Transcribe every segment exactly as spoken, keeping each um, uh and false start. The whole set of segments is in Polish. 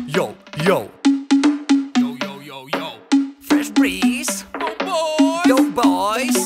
Yo, yo. Yo, yo, yo, yo. Fresh breeze. Oh, boys. Yo, boys.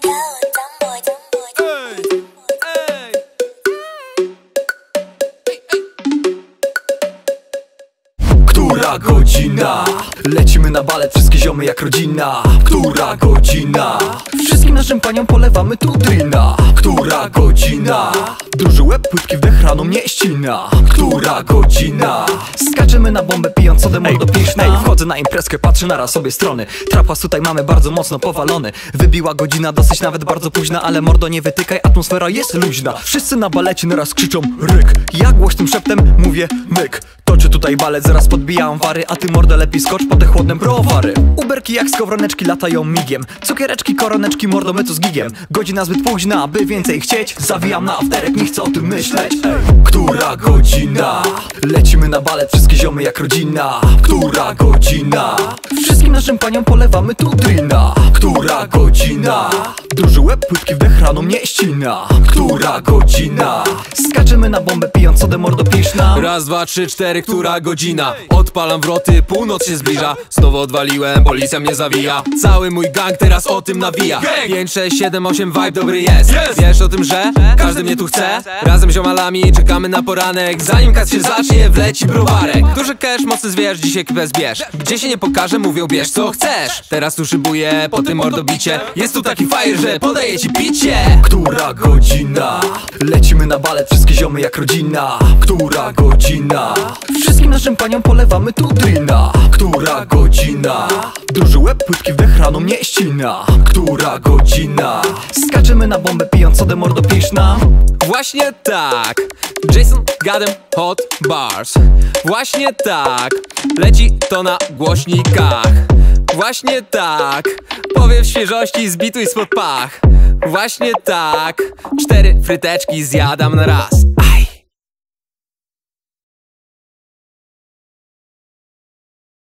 Która godzina? Lecimy na balet, wszystkie ziomy jak rodzina. Która godzina? Wszystkim naszym paniom polewamy tu drina. Która godzina? Duży łeb, płytki wdech rano mnie ścina. Która godzina? Skaczemy na bombę pijąc sodę mordo piszna. Ej, wchodzę na imprezkę, patrzę na raz obie strony. Trapas tutaj mamy bardzo mocno powalony. Wybiła godzina, dosyć nawet bardzo późna. Ale mordo nie wytykaj, atmosfera jest luźna. Wszyscy na balecie naraz krzyczą ryk. Ja głośnym szeptem mówię myk. Toczy tutaj balet, zaraz podbijam wary. A ty mordo lepiej skocz po te chłodne browary. Uberki jak skowroneczki latają migiem. Cukiereczki, koroneczki, mordo my tu z gigiem. Godzina zbyt późna, by więcej chcieć. Zawijam na afterek, nie chcę o tym myśleć. Ej. Która godzina? Lecimy na balet, wszystkie ziomy jak rodzina. Która godzina? Wszystkim naszym paniom polewamy tu drina. Która godzina? Duży łeb, płytki wdech rano mnie ścina. Która godzina? Skaczemy na bombę pijąc sodę mordo piszna. Raz, dwa, trzy, cztery, która godzina? Odpalam wroty, północ się zbliża. Znowu odwaliłem, policja mnie zawija. Cały mój gang teraz o tym nawija. Pięć, sześć, siedem, osiem, vibe dobry jest. Wiesz o tym, że każdy mnie tu chce? Razem z ziomalami czekamy na poranek. Zanim kac się zacznie, wleci browarek. Duży cash, mocny zwierz, dzisiaj bez bierz. Gdzie się nie pokaże, mówią bierz co chcesz. Teraz tu szybuję po tym mordobicie. Jest tu taki fire, że podaję ci picie. Która godzina? Lecimy na balet, wszystkie ziomy jak rodzina. Która godzina? Wszystkim naszym paniom polewamy tu drina. Która godzina? Duży łeb, płytki wdech rano mnie ścina. Która godzina? Skaczemy na bombę pijąc sodę mordo piszna. Właśnie tak, Jason Gadem Hot Bars. Właśnie tak, leci to na głośnikach. Właśnie tak, powiew świeżości zbituj spod pach. Właśnie tak, cztery fryteczki zjadam na raz.